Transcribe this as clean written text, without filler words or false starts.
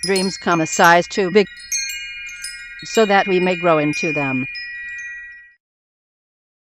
Dreams come a size too big so that we may grow into them.